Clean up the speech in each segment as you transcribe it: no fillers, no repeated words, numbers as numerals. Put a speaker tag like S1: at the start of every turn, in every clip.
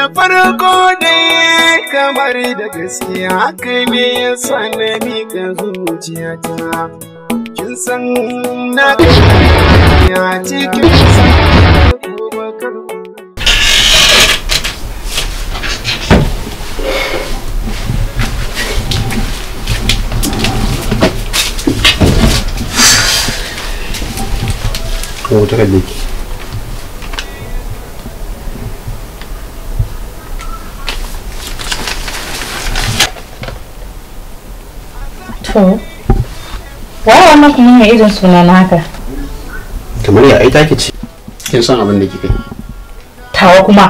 S1: farko dai kamar da gaskiya haka ne ya sa na miƙa zuciyata. Kin san na ya cikin sa
S2: ko ta kalle ki.
S3: To, waye wannan kuma mai irin suna na haka?
S2: Kamar ya ai take ce. Kin san abin da kika yi.
S3: Tawa kuma.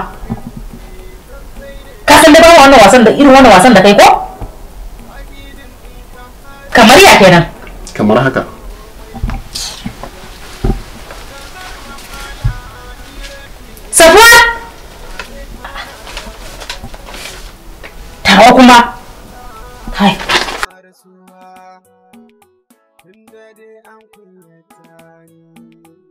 S3: Ka san da ba wannan wasan da irin wannan wasan da kai ko? Kamar ya kenan.
S2: Kamar haka.
S3: Safuwa! Tawa kuma. Hai.
S1: tunda dai an kunyata ni.